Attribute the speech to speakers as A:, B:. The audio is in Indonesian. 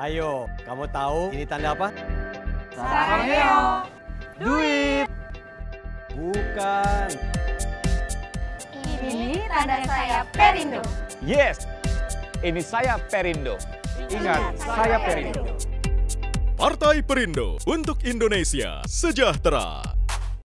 A: Ayo, kamu tahu ini tanda apa?
B: Saranghae.
A: Duit. Bukan.
B: Ini tanda saya Perindo.
C: Yes, ini saya Perindo. Ingat, saya Perindo.
D: Partai Perindo untuk Indonesia sejahtera.